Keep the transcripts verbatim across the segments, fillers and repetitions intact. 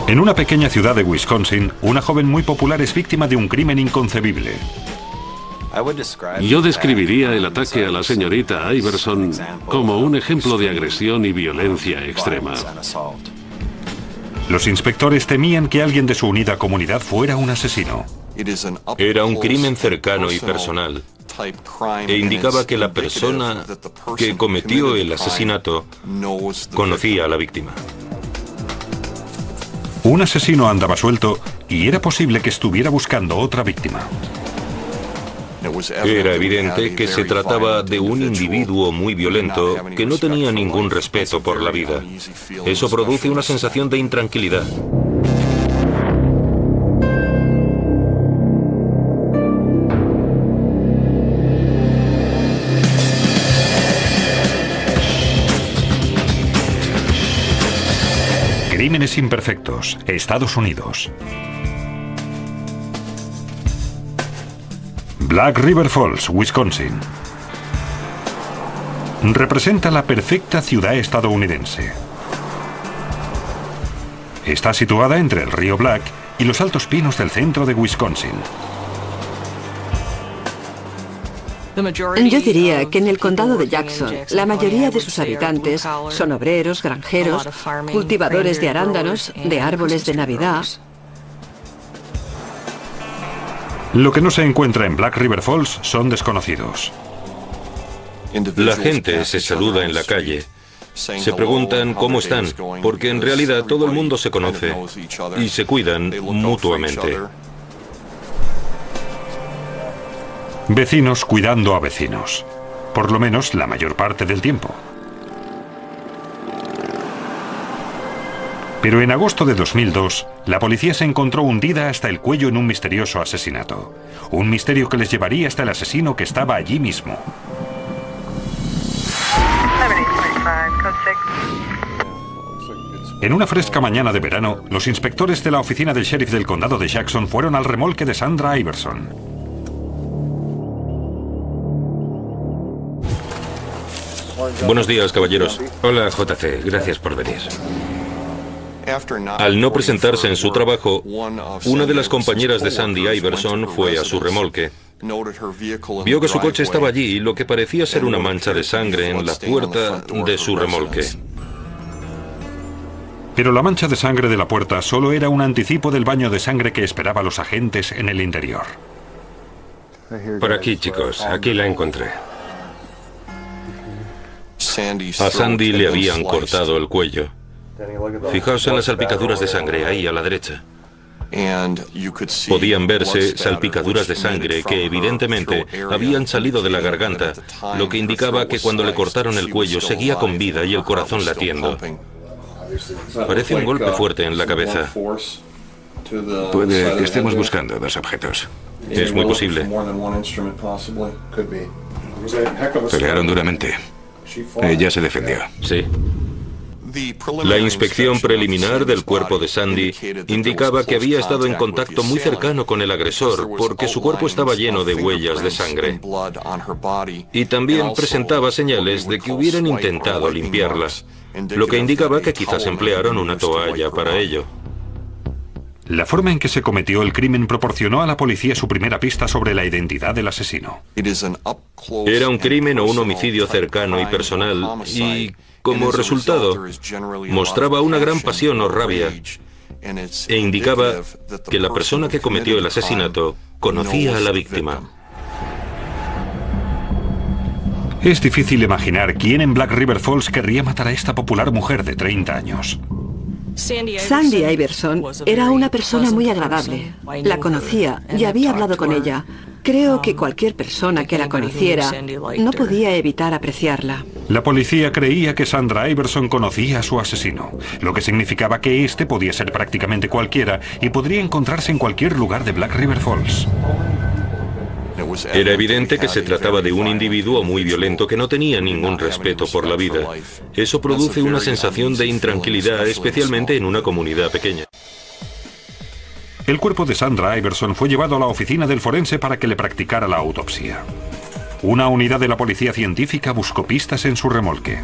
En una pequeña ciudad de Wisconsin, una joven muy popular es víctima de un crimen inconcebible. Yo describiría el ataque a la señorita Iverson como un ejemplo de agresión y violencia extrema. Los inspectores temían que alguien de su unida comunidad fuera un asesino. Era un crimen cercano y personal, e indicaba que la persona que cometió el asesinato conocía a la víctima. Un asesino andaba suelto y era posible que estuviera buscando otra víctima. Era evidente que se trataba de un individuo muy violento que no tenía ningún respeto por la vida. Eso produce una sensación de intranquilidad. Crímenes imperfectos, Estados Unidos. Black River Falls, Wisconsin. Representa la perfecta ciudad estadounidense. Está situada entre el río Black y los altos pinos del centro de Wisconsin. Yo diría que en el condado de Jackson, la mayoría de sus habitantes son obreros, granjeros, cultivadores de arándanos, de árboles de Navidad. Lo que no se encuentra en Black River Falls son desconocidos. La gente se saluda en la calle. Se preguntan cómo están, porque en realidad todo el mundo se conoce y se cuidan mutuamente. Vecinos cuidando a vecinos, por lo menos la mayor parte del tiempo. Pero en agosto de dos mil dos, la policía se encontró hundida hasta el cuello en un misterioso asesinato. Un misterio que les llevaría hasta el asesino que estaba allí mismo. En una fresca mañana de verano, los inspectores de la oficina del sheriff del condado de Jackson fueron al remolque de Sandra Iverson. Buenos días, caballeros. Hola, J C. Gracias por venir. Al no presentarse en su trabajo, una de las compañeras de Sandy Iverson fue a su remolque. Vio que su coche estaba allí y lo que parecía ser una mancha de sangre en la puerta de su remolque. Pero la mancha de sangre de la puerta solo era un anticipo del baño de sangre que esperaba a los agentes en el interior. Por aquí, chicos. Aquí la encontré. A Sandy le habían cortado el cuello. Fijaos en las salpicaduras de sangre, ahí a la derecha. Podían verse salpicaduras de sangre que evidentemente habían salido de la garganta, lo que indicaba que cuando le cortaron el cuello seguía con vida y el corazón latiendo. Parece un golpe fuerte en la cabeza. Puede que estemos buscando dos objetos. Es muy posible. Pelearon duramente. Ella se defendió. Sí. La inspección preliminar del cuerpo de Sandy indicaba que había estado en contacto muy cercano con el agresor porque su cuerpo estaba lleno de huellas de sangre. Y también presentaba señales de que hubieran intentado limpiarla, lo que indicaba que quizás emplearon una toalla para ello. La forma en que se cometió el crimen proporcionó a la policía su primera pista sobre la identidad del asesino. Era un crimen o un homicidio cercano y personal y, como resultado, mostraba una gran pasión o rabia e indicaba que la persona que cometió el asesinato conocía a la víctima. Es difícil imaginar quién en Black River Falls querría matar a esta popular mujer de treinta años. Sandy Iverson era una persona muy agradable. La conocía y había hablado con ella. Creo que cualquier persona que la conociera no podía evitar apreciarla. La policía creía que Sandra Iverson conocía a su asesino, lo que significaba que este podía ser prácticamente cualquiera y podría encontrarse en cualquier lugar de Black River Falls. Era evidente que se trataba de un individuo muy violento que no tenía ningún respeto por la vida. Eso produce una sensación de intranquilidad, especialmente en una comunidad pequeña. El cuerpo de Sandra Iverson fue llevado a la oficina del forense para que le practicara la autopsia. Una unidad de la policía científica buscó pistas en su remolque.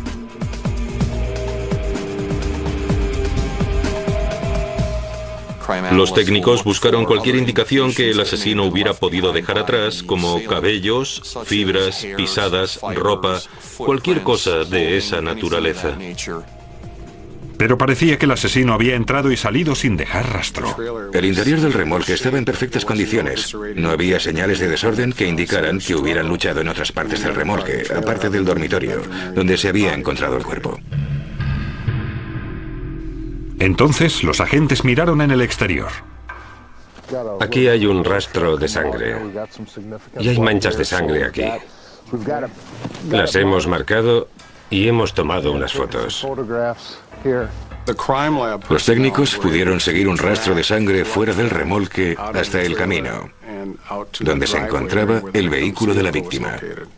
Los técnicos buscaron cualquier indicación que el asesino hubiera podido dejar atrás, como cabellos, fibras, pisadas, ropa, cualquier cosa de esa naturaleza. Pero parecía que el asesino había entrado y salido sin dejar rastro. El interior del remolque estaba en perfectas condiciones. No había señales de desorden que indicaran que hubieran luchado en otras partes del remolque, aparte del dormitorio, donde se había encontrado el cuerpo. Entonces los agentes miraron en el exterior. Aquí hay un rastro de sangre. Y hay manchas de sangre aquí. Las hemos marcado y hemos tomado unas fotos. Los técnicos pudieron seguir un rastro de sangre fuera del remolque hasta el camino, donde se encontraba el vehículo de la víctima.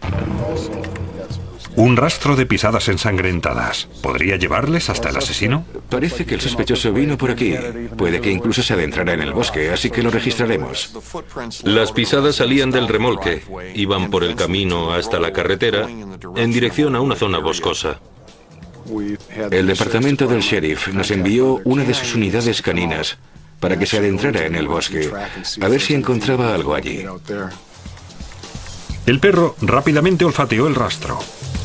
Un rastro de pisadas ensangrentadas. ¿Podría llevarles hasta el asesino? Parece que el sospechoso vino por aquí. Puede que incluso se adentrara en el bosque, así que lo registraremos. Las pisadas salían del remolque, iban por el camino hasta la carretera, en dirección a una zona boscosa. El departamento del sheriff nos envió una de sus unidades caninas para que se adentrara en el bosque, a ver si encontraba algo allí. El perro rápidamente olfateó el rastro.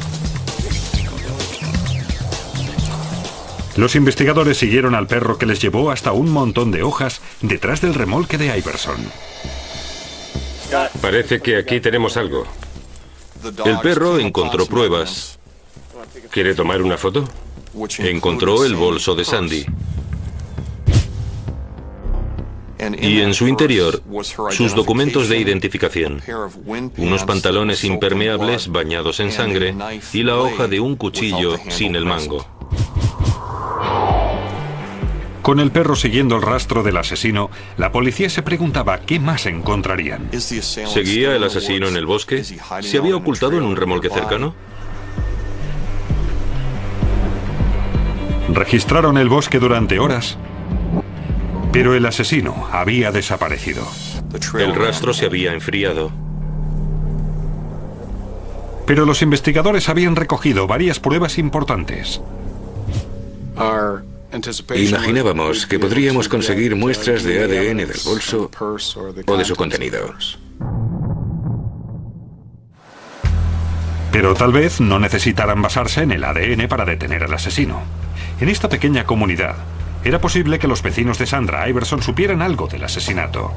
Los investigadores siguieron al perro, que les llevó hasta un montón de hojas detrás del remolque de Iverson. Parece que aquí tenemos algo. El perro encontró pruebas. ¿Quiere tomar una foto? Encontró el bolso de Sandy. Y en su interior, sus documentos de identificación. Unos pantalones impermeables bañados en sangre y la hoja de un cuchillo sin el mango. Con el perro siguiendo el rastro del asesino, la policía se preguntaba qué más encontrarían. ¿Seguía el asesino en el bosque? ¿Se había ocultado en un remolque cercano? Registraron el bosque durante horas, pero el asesino había desaparecido. El rastro se había enfriado. Pero los investigadores habían recogido varias pruebas importantes. Imaginábamos que podríamos conseguir muestras de A D N del bolso o de su contenido. Pero tal vez no necesitaran basarse en el A D N para detener al asesino. En esta pequeña comunidad, era posible que los vecinos de Sandra Iverson supieran algo del asesinato.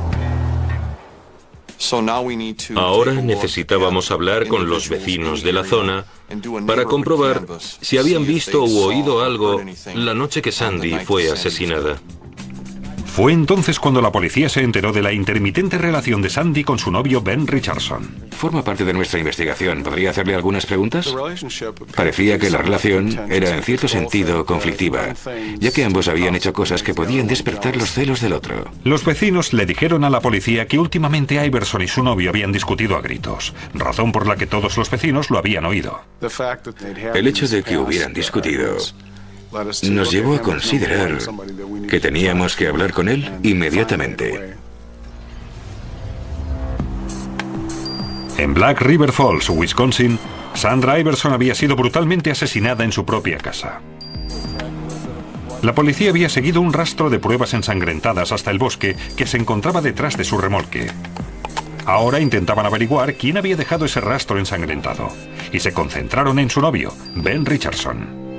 Ahora necesitábamos hablar con los vecinos de la zona para comprobar si habían visto u oído algo la noche que Sandy fue asesinada. Fue entonces cuando la policía se enteró de la intermitente relación de Sandy con su novio Ben Richardson. Forma parte de nuestra investigación. ¿Podría hacerle algunas preguntas? Parecía que la relación era en cierto sentido conflictiva, ya que ambos habían hecho cosas que podían despertar los celos del otro. Los vecinos le dijeron a la policía que últimamente Iverson y su novio habían discutido a gritos, razón por la que todos los vecinos lo habían oído. El hecho de que hubieran discutido nos llevó a considerar que teníamos que hablar con él inmediatamente. En Black River Falls, Wisconsin, Sandra Iverson había sido brutalmente asesinada en su propia casa. La policía había seguido un rastro de pruebas ensangrentadas hasta el bosque que se encontraba detrás de su remolque. Ahora intentaban averiguar quién había dejado ese rastro ensangrentado, y se concentraron en su novio, Ben Richardson.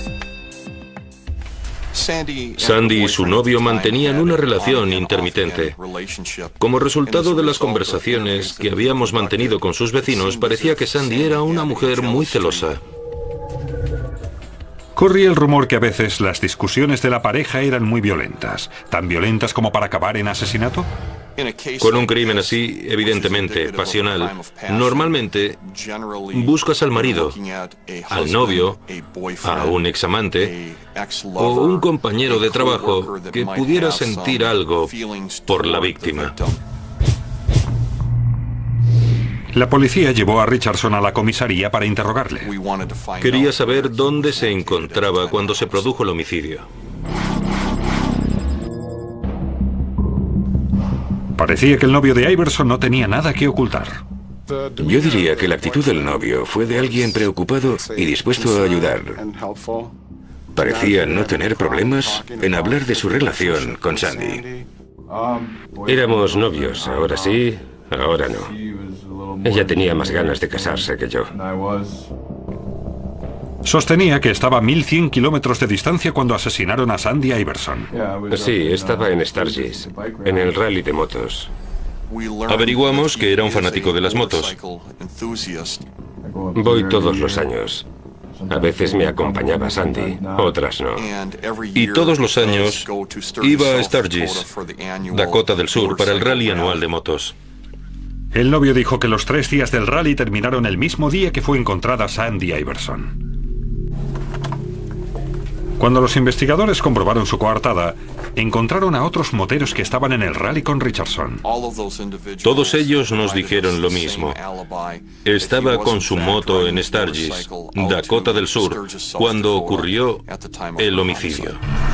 Sandy y su novio mantenían una relación intermitente. Como resultado de las conversaciones que habíamos mantenido con sus vecinos, parecía que Sandy era una mujer muy celosa. Corría el rumor que a veces las discusiones de la pareja eran muy violentas, tan violentas como para acabar en asesinato. Con un crimen así, evidentemente pasional, normalmente buscas al marido, al novio, a un examante o un compañero de trabajo que pudiera sentir algo por la víctima. La policía llevó a Richardson a la comisaría para interrogarle. Quería saber dónde se encontraba cuando se produjo el homicidio. Parecía que el novio de Iverson no tenía nada que ocultar. Yo diría que la actitud del novio fue de alguien preocupado y dispuesto a ayudar. parecía no tener problemas en hablar de su relación con Sandy. Éramos novios, ahora sí, ahora no. Ella tenía más ganas de casarse que yo. Sostenía que estaba a mil cien kilómetros de distancia cuando asesinaron a Sandy Iverson. Sí, estaba en Sturgis, en el rally de motos. Averiguamos que era un fanático de las motos. Voy todos los años. A veces me acompañaba Sandy, otras no. Y todos los años iba a Sturgis, Dakota del Sur, para el rally anual de motos. El novio dijo que los tres días del rally terminaron el mismo día que fue encontrada Sandy Iverson. Cuando los investigadores comprobaron su coartada, encontraron a otros moteros que estaban en el rally con Richardson. Todos ellos nos dijeron lo mismo. Estaba con su moto en Sturgis, Dakota del Sur, cuando ocurrió el homicidio.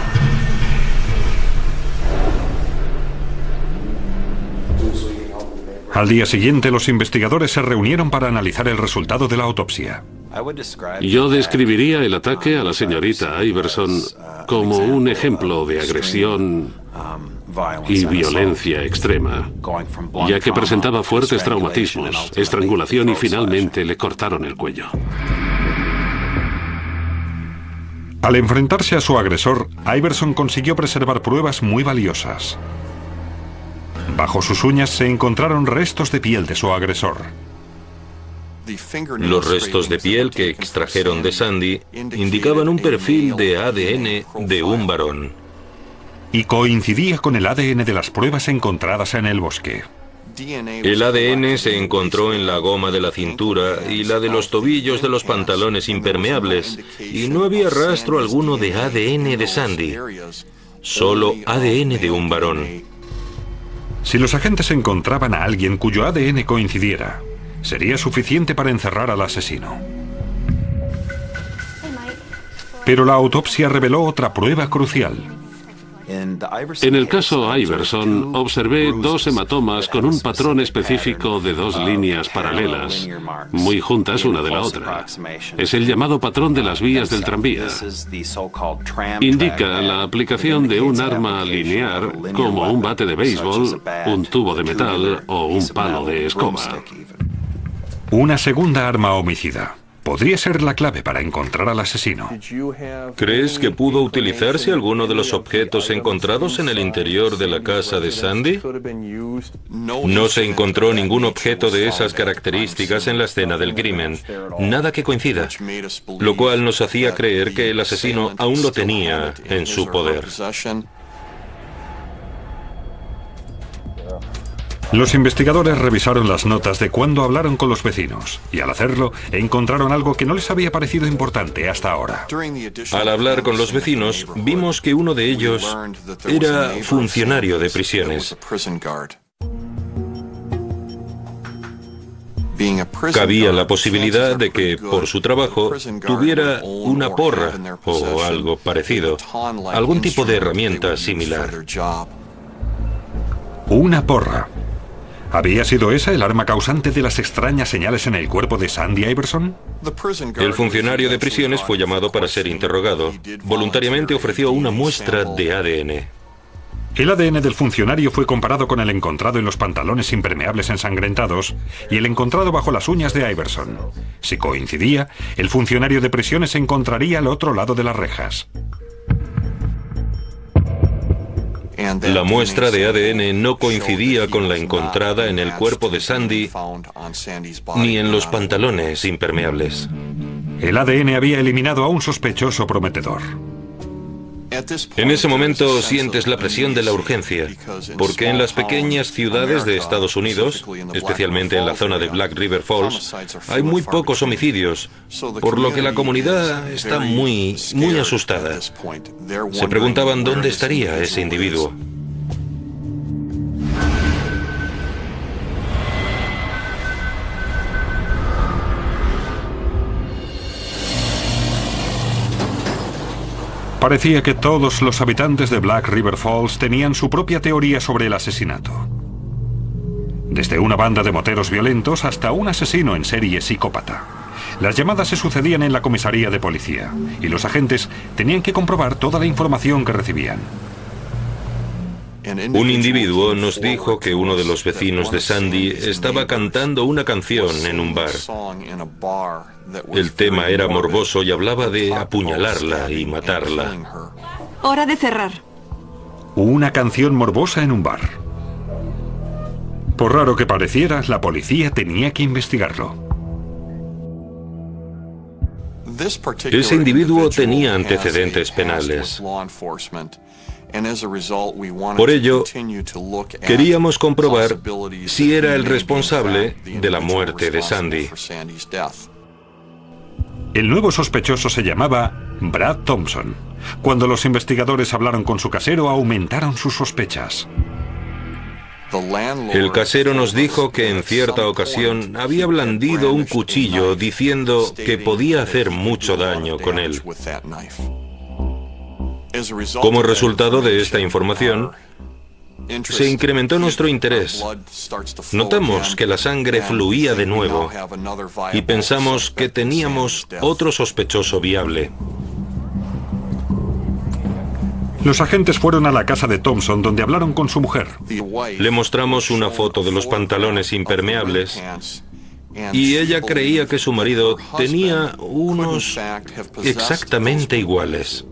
Al día siguiente, los investigadores se reunieron para analizar el resultado de la autopsia. Yo describiría el ataque a la señorita Iverson como un ejemplo de agresión y violencia extrema, ya que presentaba fuertes traumatismos, estrangulación y finalmente le cortaron el cuello. Al enfrentarse a su agresor, Iverson consiguió preservar pruebas muy valiosas. Bajo sus uñas se encontraron restos de piel de su agresor. Los restos de piel que extrajeron de Sandy indicaban un perfil de A D N de un varón. Y coincidía con el A D N de las pruebas encontradas en el bosque. El A D N se encontró en la goma de la cintura y la de los tobillos de los pantalones impermeables, y no había rastro alguno de A D N de Sandy, solo A D N de un varón. Si los agentes encontraban a alguien cuyo A D N coincidiera, sería suficiente para encerrar al asesino. Pero la autopsia reveló otra prueba crucial. En el caso Iverson, observé dos hematomas con un patrón específico de dos líneas paralelas, muy juntas una de la otra. Es el llamado patrón de las vías del tranvía. Indica la aplicación de un arma lineal como un bate de béisbol, un tubo de metal o un palo de escoba. Una segunda arma homicida. Podría ser la clave para encontrar al asesino. ¿Crees que pudo utilizarse alguno de los objetos encontrados en el interior de la casa de Sandy? No se encontró ningún objeto de esas características en la escena del crimen, nada que coincida, lo cual nos hacía creer que el asesino aún lo tenía en su poder. Los investigadores revisaron las notas de cuando hablaron con los vecinos, y al hacerlo, encontraron algo que no les había parecido importante hasta ahora. Al hablar con los vecinos, vimos que uno de ellos era funcionario de prisiones. Cabía la posibilidad de que, por su trabajo, tuviera una porra o algo parecido, algún tipo de herramienta similar. Una porra. ¿Había sido esa el arma causante de las extrañas señales en el cuerpo de Sandy Iverson? El funcionario de prisiones fue llamado para ser interrogado. Voluntariamente ofreció una muestra de A D N. El A D N del funcionario fue comparado con el encontrado en los pantalones impermeables ensangrentados y el encontrado bajo las uñas de Iverson. Si coincidía, el funcionario de prisiones se encontraría al otro lado de las rejas. La muestra de A D N no coincidía con la encontrada en el cuerpo de Sandy ni en los pantalones impermeables. El A D N había eliminado a un sospechoso prometedor. En ese momento sientes la presión de la urgencia, porque en las pequeñas ciudades de Estados Unidos, especialmente en la zona de Black River Falls, hay muy pocos homicidios, por lo que la comunidad está muy, muy asustada. Se preguntaban dónde estaría ese individuo. Parecía que todos los habitantes de Black River Falls tenían su propia teoría sobre el asesinato. Desde una banda de moteros violentos hasta un asesino en serie psicópata. Las llamadas se sucedían en la comisaría de policía y los agentes tenían que comprobar toda la información que recibían. Un individuo nos dijo que uno de los vecinos de Sandy estaba cantando una canción en un bar. El tema era morboso y hablaba de apuñalarla y matarla. Hora de cerrar. Una canción morbosa en un bar. Por raro que pareciera, la policía tenía que investigarlo. Ese individuo tenía antecedentes penales. Por ello, queríamos comprobar si era el responsable de la muerte de Sandy. El nuevo sospechoso se llamaba Brad Thompson. Cuando los investigadores hablaron con su casero, aumentaron sus sospechas. El casero nos dijo que en cierta ocasión había blandido un cuchillo diciendo que podía hacer mucho daño con él. Como resultado de esta información, se incrementó nuestro interés. Notamos que la sangre fluía de nuevo y pensamos que teníamos otro sospechoso viable. Los agentes fueron a la casa de Thompson, donde hablaron con su mujer. Le mostramos una foto de los pantalones impermeables y ella creía que su marido tenía unos exactamente iguales.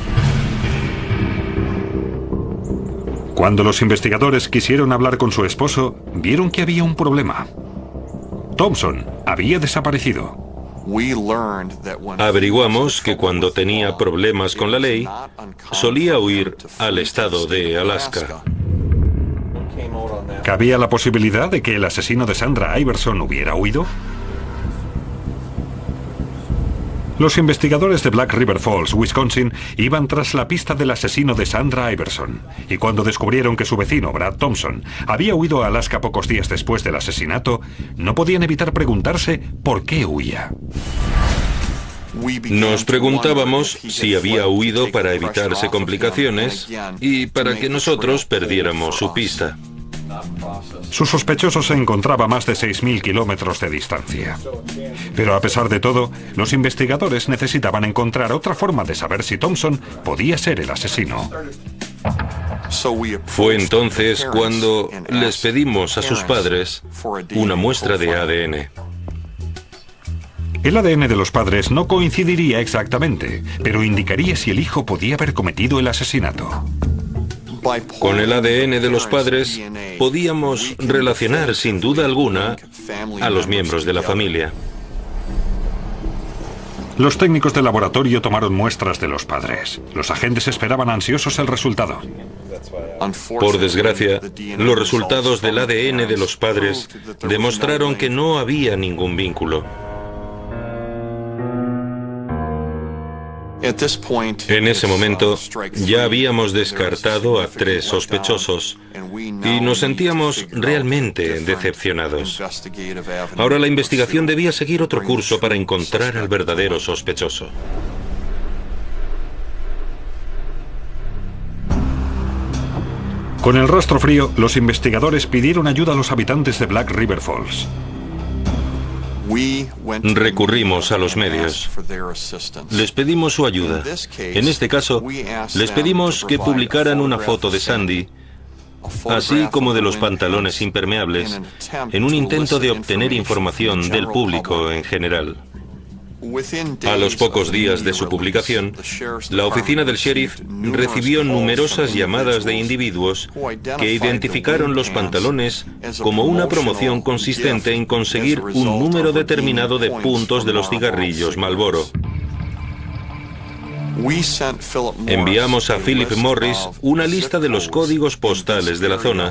Cuando los investigadores quisieron hablar con su esposo, vieron que había un problema. Thompson había desaparecido. Averiguamos que cuando tenía problemas con la ley, solía huir al estado de Alaska. ¿Cabía la posibilidad de que el asesino de Sandra Iverson hubiera huido? Los investigadores de Black River Falls, Wisconsin, iban tras la pista del asesino de Sandra Iverson, y cuando descubrieron que su vecino, Brad Thompson, había huido a Alaska pocos días después del asesinato, no podían evitar preguntarse por qué huía. Nos preguntábamos si había huido para evitarse complicaciones y para que nosotros perdiéramos su pista. Su sospechoso se encontraba a más de seis mil kilómetros de distancia. Pero a pesar de todo, los investigadores necesitaban encontrar otra forma de saber si Thompson podía ser el asesino. Fue entonces cuando les pedimos a sus padres una muestra de A D N. El A D N de los padres no coincidiría exactamente, pero indicaría si el hijo podía haber cometido el asesinato. Con el A D N de los padres podíamos relacionar sin duda alguna a los miembros de la familia. Los técnicos del laboratorio tomaron muestras de los padres. Los agentes esperaban ansiosos el resultado. Por desgracia, los resultados del A D N de los padres demostraron que no había ningún vínculo. En ese momento ya habíamos descartado a tres sospechosos y nos sentíamos realmente decepcionados. Ahora la investigación debía seguir otro curso para encontrar al verdadero sospechoso. Con el rastro frío, los investigadores pidieron ayuda a los habitantes de Black River Falls. Recurrimos a los medios. Les pedimos su ayuda. En este caso, les pedimos que publicaran una foto de Sandy, así como de los pantalones impermeables, en un intento de obtener información del público en general. A los pocos días de su publicación, la oficina del sheriff recibió numerosas llamadas de individuos que identificaron los pantalones como una promoción consistente en conseguir un número determinado de puntos de los cigarrillos Marlboro. Enviamos a Philip Morris una lista de los códigos postales de la zona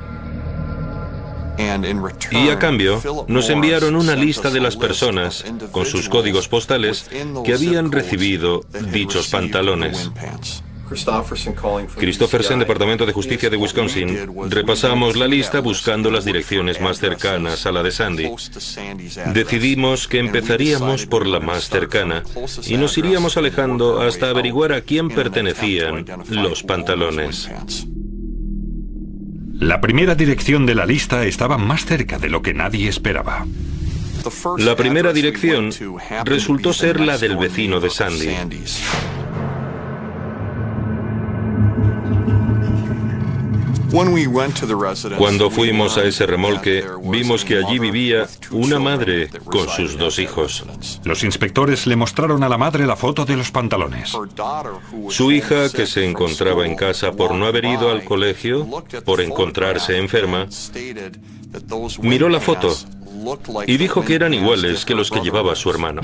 y a cambio nos enviaron una lista de las personas con sus códigos postales que habían recibido dichos pantalones. Christopherson, Departamento de Justicia de Wisconsin. Repasamos la lista buscando las direcciones más cercanas a la de Sandy. Decidimos que empezaríamos por la más cercana y nos iríamos alejando hasta averiguar a quién pertenecían los pantalones. La primera dirección de la lista estaba más cerca de lo que nadie esperaba. La primera dirección resultó ser la del vecino de Sandy. Cuando fuimos a ese remolque, vimos que allí vivía una madre con sus dos hijos. Los inspectores le mostraron a la madre la foto de los pantalones. Su hija, que se encontraba en casa por no haber ido al colegio, por encontrarse enferma, miró la foto y dijo que eran iguales que los que llevaba su hermano.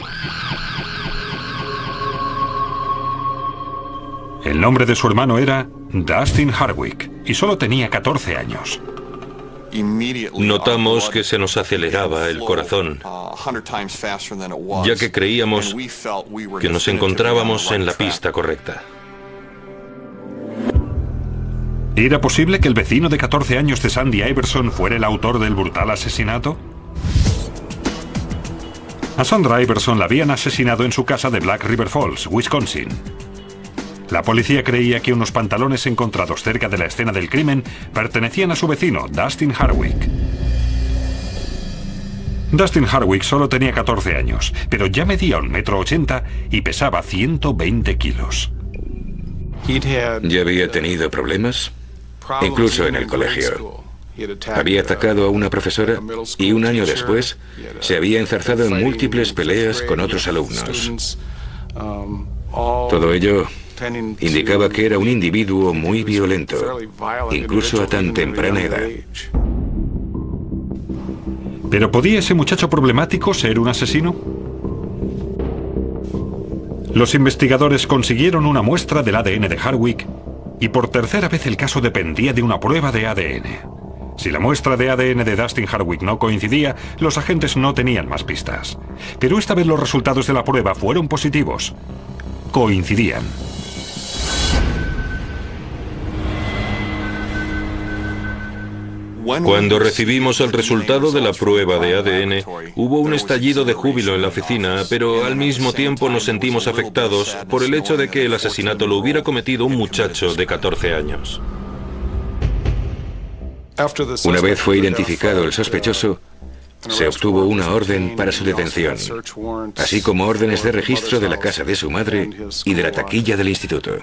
El nombre de su hermano era Dustin Hardwick y solo tenía catorce años. Notamos que se nos aceleraba el corazón, ya que creíamos que nos encontrábamos en la pista correcta. ¿Era posible que el vecino de catorce años de Sandy Iverson fuera el autor del brutal asesinato? A Sandra Iverson la habían asesinado en su casa de Black River Falls, Wisconsin. La policía creía que unos pantalones encontrados cerca de la escena del crimen pertenecían a su vecino, Dustin Hardwick. Dustin Hardwick solo tenía catorce años, pero ya medía un metro ochenta y pesaba ciento veinte kilos. Ya había tenido problemas, incluso en el colegio. Había atacado a una profesora y un año después se había enzarzado en múltiples peleas con otros alumnos. Todo ello indicaba que era un individuo muy violento, incluso a tan temprana edad. ¿Pero podía ese muchacho problemático ser un asesino? Los investigadores consiguieron una muestra del A D N de Hardwick y por tercera vez el caso dependía de una prueba de A D N. Si la muestra de A D N de Dustin Hardwick no coincidía, los agentes no tenían más pistas. Pero esta vez los resultados de la prueba fueron positivos. Coincidían. Cuando recibimos el resultado de la prueba de A D N, hubo un estallido de júbilo en la oficina, pero al mismo tiempo nos sentimos afectados por el hecho de que el asesinato lo hubiera cometido un muchacho de catorce años. Una vez fue identificado el sospechoso, se obtuvo una orden para su detención, así como órdenes de registro de la casa de su madre y de la taquilla del instituto.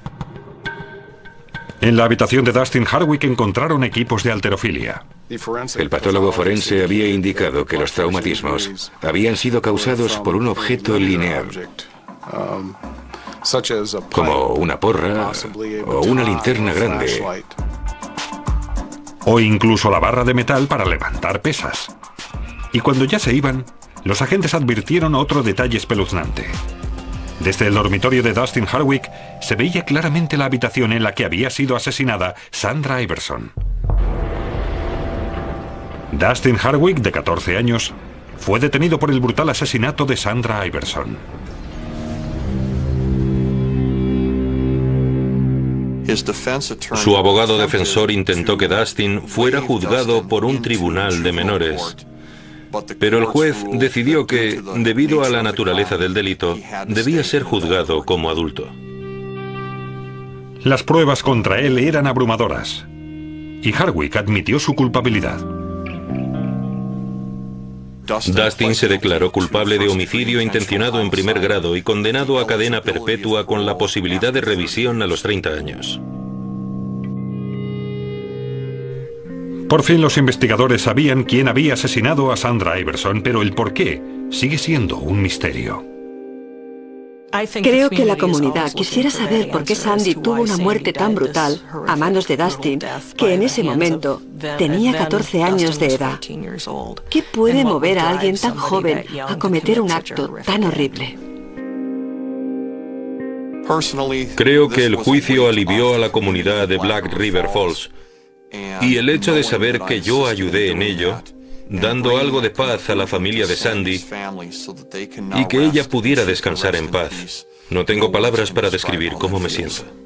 En la habitación de Dustin Hardwick encontraron equipos de halterofilia. El patólogo forense había indicado que los traumatismos habían sido causados por un objeto lineal, como una porra o una linterna grande, o incluso la barra de metal para levantar pesas. Y cuando ya se iban, los agentes advirtieron otro detalle espeluznante. Desde el dormitorio de Dustin Hardwick se veía claramente la habitación en la que había sido asesinada Sandra Iverson. Dustin Hardwick, de catorce años, fue detenido por el brutal asesinato de Sandra Iverson. Su abogado defensor intentó que Dustin fuera juzgado por un tribunal de menores, pero el juez decidió que, debido a la naturaleza del delito, debía ser juzgado como adulto. Las pruebas contra él eran abrumadoras, y Hardwick admitió su culpabilidad. Dustin se declaró culpable de homicidio intencionado en primer grado y condenado a cadena perpetua con la posibilidad de revisión a los treinta años. Por fin los investigadores sabían quién había asesinado a Sandra Iverson, pero el por qué sigue siendo un misterio. Creo que la comunidad quisiera saber por qué Sandy tuvo una muerte tan brutal a manos de Dustin, que en ese momento tenía catorce años de edad. ¿Qué puede mover a alguien tan joven a cometer un acto tan horrible? Creo que el juicio alivió a la comunidad de Black River Falls, y el hecho de saber que yo ayudé en ello, dando algo de paz a la familia de Sandy y que ella pudiera descansar en paz. No tengo palabras para describir cómo me siento.